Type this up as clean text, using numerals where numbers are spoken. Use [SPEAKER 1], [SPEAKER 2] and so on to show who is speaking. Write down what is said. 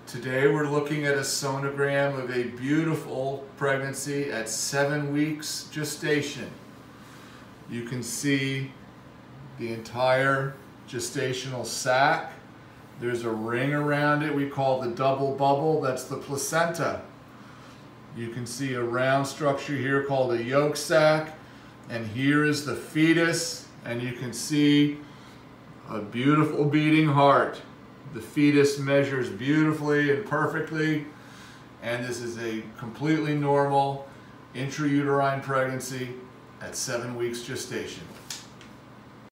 [SPEAKER 1] Today we're looking at a sonogram of a beautiful pregnancy at 7 weeks gestation. You can see the entire gestational sac. There's a ring around it we call the double bubble. That's the placenta. You can see a round structure here called a yolk sac, and here is the fetus, and you can see a beautiful beating heart. The fetus measures beautifully and perfectly, and this is a completely normal intrauterine pregnancy at 7 weeks gestation.